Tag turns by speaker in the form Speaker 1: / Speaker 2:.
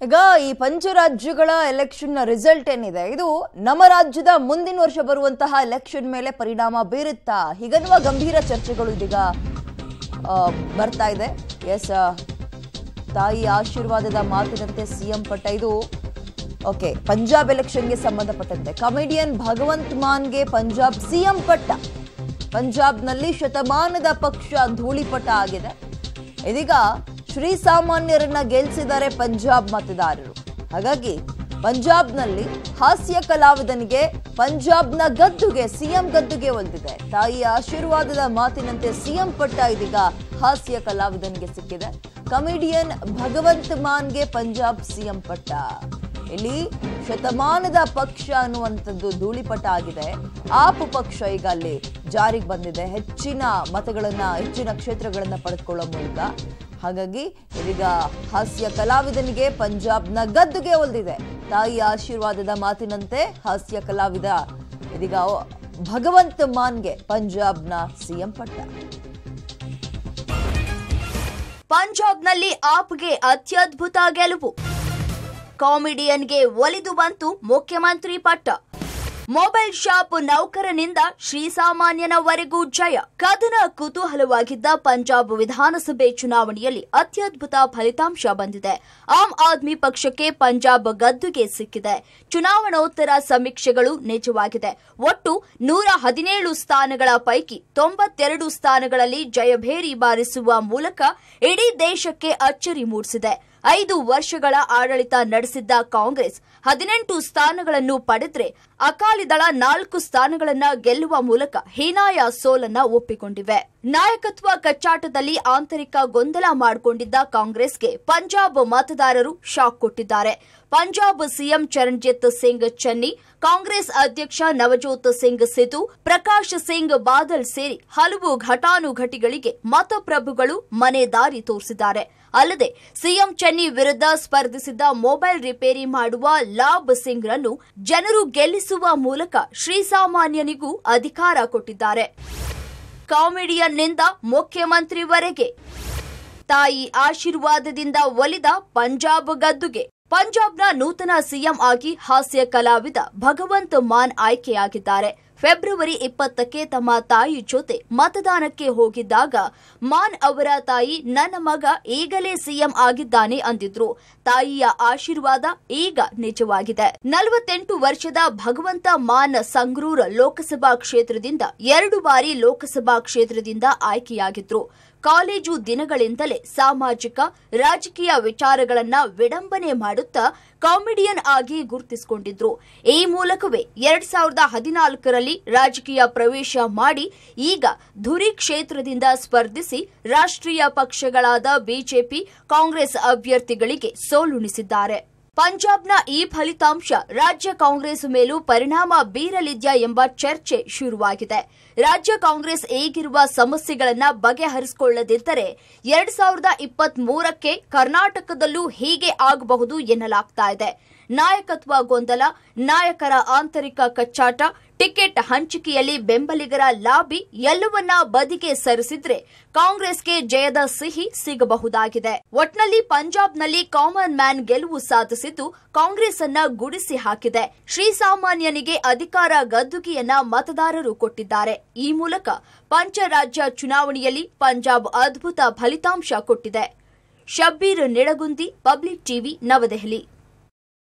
Speaker 1: ಈಗ ಈ ಪಂಚರಾಜ್ಯಗಳ election result ಏನಿದೆ ಇದು ನಮ್ಮ ರಾಜ್ಯದ ಮುಂದಿನ ವರ್ಷ ಬರುವಂತಹ ಎಲೆಕ್ಷನ್ ಮೇಲೆ ಪರಿಣಾಮ ಬೀರುತ್ತಾ ಹೀಗನ್ನುವ ಗಂಭೀರ ಚರ್ಚೆಗಳು ಇದೀಗ ಬರ್ತಾ ಇದೆ. ಎಸ್, ತಾಯಿ ಆಶೀರ್ವಾದದ ಮಾತಿನಂತೆ ಸಿಎಂ ಪಟ್ಟ. ಇದು ಓಕೆ, ಪಂಜಾಬ್ ಎಲೆಕ್ಷನ್ಗೆ ಸಂಬಂಧಪಟ್ಟಂತೆ ಕಾಮಿಡಿಯನ್ ಭಗವಂತ್ ಮಾನ್ಗೆ ಪಂಜಾಬ್ ಸಿಎಂ ಪಟ್ಟ. ಪಂಜಾಬ್ನಲ್ಲಿ ಶತಮಾನದ ಪಕ್ಷ ಧೂಳಿಪಟ ಆಗಿದೆ. ಇದೀಗ ಶ್ರೀಸಾಮಾನ್ಯರನ್ನ ಗೆಲ್ಲಿಸಿದ್ದಾರೆ ಪಂಜಾಬ್ ಮತದಾರರು. ಹಾಗಾಗಿ ಪಂಜಾಬ್ನಲ್ಲಿ ಹಾಸ್ಯ ಕಲಾವಿದನಿಗೆ ಪಂಜಾಬ್ನ ಗದ್ದುಗೆ, ಸಿಎಂ ಗದ್ದುಗೆ ಒಲಿದಿದೆ. ತಾಯಿಯ ಆಶೀರ್ವಾದದ ಮಾತಿನಂತೆ ಸಿಎಂ ಪಟ್ಟ ಇದೀಗ ಹಾಸ್ಯ ಕಲಾವಿದನಿಗೆ ಸಿಕ್ಕಿದೆ. ಕಾಮಿಡಿಯನ್ ಭಗವಂತ್ ಮಾನ್ಗೆ ಪಂಜಾಬ್ ಸಿಎಂ ಪಟ್ಟ. ಇಲ್ಲಿ ಶತಮಾನದ ಪಕ್ಷ ಅನ್ನುವಂಥದ್ದು ಧೂಳಿಪಟ ಆಗಿದೆ. ಆಪ್ ಪಕ್ಷ ಈಗ ಅಲ್ಲಿ ಜಾರಿಗೆ ಬಂದಿದೆ, ಹೆಚ್ಚಿನ ಮತಗಳನ್ನ, ಹೆಚ್ಚಿನ ಕ್ಷೇತ್ರಗಳನ್ನ ಪಡೆದುಕೊಳ್ಳೋ ಮೂಲಕ. ಹಾಗಾಗಿ ಇದೀಗ ಹಾಸ್ಯ ಕಲಾವಿದನಿಗೆ ಪಂಜಾಬ್ನ ಗದ್ದುಗೆ ಒಲಿದಿದೆ. ತಾಯಿ ಆಶೀರ್ವಾದದ ಮಾತಿನಂತೆ ಹಾಸ್ಯ ಕಲಾವಿದ ಇದೀಗ ಭಗವಂತ್ ಮಾನ್ಗೆ ಪಂಜಾಬ್ನ ಸಿಎಂ ಪಟ್ಟ.
Speaker 2: ಪಂಜಾಬ್ನಲ್ಲಿ ಆಪ್ಗೆ ಅತ್ಯದ್ಭುತ ಗೆಲುವು. ಕಾಮಿಡಿಯನ್ಗೆ ಒಲಿದು ಬಂತು ಮುಖ್ಯಮಂತ್ರಿ ಪಟ್ಟ. ಮೊಬೈಲ್ ಶಾಪ್ ನೌಕರನಿಂದ ಶ್ರೀಸಾಮಾನ್ಯನವರೆಗೂ ಜಯ. ಕದನ ಕುತೂಹಲವಾಗಿದ್ದ ಪಂಜಾಬ್ ವಿಧಾನಸಭೆ ಚುನಾವಣೆಯಲ್ಲಿ ಅತ್ಯದ್ಭುತ ಫಲಿತಾಂಶ ಬಂದಿದೆ. ಆಮ್ ಆದ್ಮಿ ಪಕ್ಷಕ್ಕೆ ಪಂಜಾಬ್ ಗದ್ದುಗೆ ಸಿಕ್ಕಿದೆ. ಚುನಾವಣೋತ್ತರ ಸಮೀಕ್ಷೆಗಳು ನಿಜವಾಗಿದೆ. ಒಟ್ಟು 117 ಸ್ಥಾನಗಳ ಪೈಕಿ 92 ಸ್ಥಾನಗಳಲ್ಲಿ ಜಯಭೇರಿ ಬಾರಿಸುವ ಮೂಲಕ ಇಡೀ ದೇಶಕ್ಕೆ ಅಚ್ಚರಿ ಮೂಡಿಸಿದೆ. 5 ವರ್ಷಗಳ ಆಡಳಿತ ನಡೆಸಿದ್ದ ಕಾಂಗ್ರೆಸ್ 18 ಸ್ಥಾನಗಳನ್ನು ಪಡೆದರೆ ಅಕಾಲಿದಳ 4 ಸ್ಥಾನಗಳನ್ನು ಗೆಲ್ಲುವ ಮೂಲಕ ಹೀನಾಯ ಸೋಲನ್ನ ಒಪ್ಪಿಕೊಂಡಿವೆ. ನಾಯಕತ್ವ ಕಚ್ಚಾಟದಲ್ಲಿ ಆಂತರಿಕ ಗೊಂದಲ ಮಾಡಿಕೊಂಡಿದ್ದ ಕಾಂಗ್ರೆಸ್ಗೆ ಪಂಜಾಬ್ ಮತದಾರರು ಶಾಕ್ ಕೊಟ್ಟಿದ್ದಾರೆ. ಪಂಜಾಬ್ ಸಿಎಂ ಚರಣ್ಜಿತ್ ಸಿಂಗ್ ಚನ್ನಿ, ಕಾಂಗ್ರೆಸ್ ಅಧ್ಯಕ್ಷ ನವಜೋತ್ ಸಿಂಗ್ ಸಿಧು, ಪ್ರಕಾಶ್ ಸಿಂಗ್ ಬಾದಲ್ ಸೇರಿ ಹಲವು ಘಟಾನುಘಟಿಗಳಿಗೆ ಮತಪ್ರಭುಗಳು ಮನೆ ದಾರಿ ತೋರಿಸಿದ್ದಾರೆ. ಅಲ್ಲದೆ ಸಿಎಂ ಚನ್ನಿ ವಿರುದ್ಧ ಸ್ಪರ್ಧಿಸಿದ್ದ ಮೊಬೈಲ್ ರಿಪೇರಿ ಮಾಡುವ ಲಾಬ್ ಸಿಂಗ್ ರನ್ನು ಜನರು ಗೆಲ್ಲಿಸುವ ಮೂಲಕ ಶ್ರೀಸಾಮಾನ್ಯನಿಗೂ ಅಧಿಕಾರ ಕೊಟ್ಟಿದ್ದಾರೆ. ಕಾಮಿಡಿಯನ್ನಿಂದ ಮುಖ್ಯಮಂತ್ರಿವರೆಗೆ ತಾಯಿ ಆಶೀರ್ವಾದದಿಂದ ಒಲಿದ ಪಂಜಾಬ್ ಗದ್ದುಗೆ. ಪಂಜಾಬ್ನ ನೂತನ ಸಿಎಂ ಆಗಿ ಹಾಸ್ಯ ಕಲಾವಿದ ಭಗವಂತ್ ಮಾನ್ ಆಯ್ಕೆಯಾಗಿದ್ದಾರೆ. ಫೆಬ್ರವರಿ 20ಕ್ಕೆ ತಮ್ಮ ತಾಯಿ ಜೊತೆ ಮತದಾನಕ್ಕೆ ಹೋಗಿದ್ದಾಗ ಮಾನ್ ಅವರ ತಾಯಿ, ನನ್ನ ಮಗ ಈಗಲೇ ಸಿಎಂ ಆಗಿದ್ದಾನೆ ಅಂದಿದ್ರು. ತಾಯಿಯ ಆಶೀರ್ವಾದ ಈಗ ನಿಜವಾಗಿದೆ. 48 ವರ್ಷದ ಭಗವಂತ ಮಾನ್ ಸಂಗ್ರೂರ್ ಲೋಕಸಭಾ ಕ್ಷೇತ್ರದಿಂದ 2 ಬಾರಿ ಲೋಕಸಭಾ ಕ್ಷೇತ್ರದಿಂದ ಆಯ್ಕೆಯಾಗಿದ್ರು. ಕಾಲೇಜು ದಿನಗಳಿಂದಲೇ ಸಾಮಾಜಿಕ ರಾಜಕೀಯ ವಿಚಾರಗಳನ್ನ ವಿಡಂಬನೆ ಮಾಡುತ್ತಾ ಕಾಮಿಡಿಯನ್ ಆಗಿ ಗುರುತಿಸಿಕೊಂಡಿದ್ರು. ಈ ಮೂಲಕವೇ 2014ರಲ್ಲಿ ರಾಜಕೀಯ ಪ್ರವೇಶ ಮಾಡಿ ಈಗ ಧುರಿ ಕ್ಷೇತ್ರದಿಂದ ಸ್ಪರ್ಧಿಸಿ ರಾಷ್ಟ್ರೀಯ ಪಕ್ಷಗಳಾದ ಬಿಜೆಪಿ, ಕಾಂಗ್ರೆಸ್ ಅಭ್ಯರ್ಥಿಗಳಿಗೆ ಸೋಲುಣಿಸಿದ್ದಾರೆ. ಪಂಜಾಬ್ನ ಈ ಫಲಿತಾಂಶ ರಾಜ್ಯ ಕಾಂಗ್ರೆಸ್ ಮೇಲೂ ಪರಿಣಾಮ ಬೀರಲಿದ್ಯಾ ಎಂಬ ಚರ್ಚೆ ಶುರುವಾಗಿದೆ. ರಾಜ್ಯ ಕಾಂಗ್ರೆಸ್ ಈಗಿರುವ ಸಮಸ್ಯೆಗಳನ್ನು ಬಗೆಹರಿಸಿಕೊಳ್ಳದಿದ್ದರೆ 2023ಕ್ಕೆ ಕರ್ನಾಟಕದಲ್ಲೂ ಹೀಗೆ ಆಗಬಹುದು ಎನ್ನಲಾಗ್ತಾ ಇದೆ. ನಾಯಕತ್ವ ಗೊಂದಲ, ನಾಯಕರ ಆಂತರಿಕ ಕಚ್ಚಾಟ, ಟಿಕೆಟ್ ಹಂಚಿಕೆಯಲ್ಲಿ ಬೆಂಬಲಿಗರ ಲಾಬಿ ಎಲ್ಲವನ್ನ ಬದಿಗೆ ಸರಿಸಿದ್ರೆ ಕಾಂಗ್ರೆಸ್ಗೆ ಜಯದ ಸಿಹಿ ಸಿಗಬಹುದಾಗಿದೆ. ಒಟ್ನಲ್ಲಿ ಪಂಜಾಬ್ನಲ್ಲಿ ಕಾಮನ್ ಮ್ಯಾನ್ ಗೆಲುವು ಸಾಧಿಸಿದ್ದು ಕಾಂಗ್ರೆಸ್ ಅನ್ನ ಗುಡಿಸಿ ಹಾಕಿದೆ. ಶ್ರೀಸಾಮಾನ್ಯನಿಗೆ ಅಧಿಕಾರ ಗದ್ದುಗೆಯನ್ನ ಮತದಾರರು ಕೊಟ್ಟಿದ್ದಾರೆ. ಈ ಮೂಲಕ ಪಂಚರಾಜ್ಯ ಚುನಾವಣೆಯಲ್ಲಿ ಪಂಜಾಬ್ ಅದ್ಭುತ ಫಲಿತಾಂಶ ಕೊಟ್ಟಿದೆ. ಶಬ್ಬೀರ್ ನಿಡಗುಂದಿ, ಪಬ್ಲಿಕ್ ಟಿವಿ, ನವದೆಹಲಿ.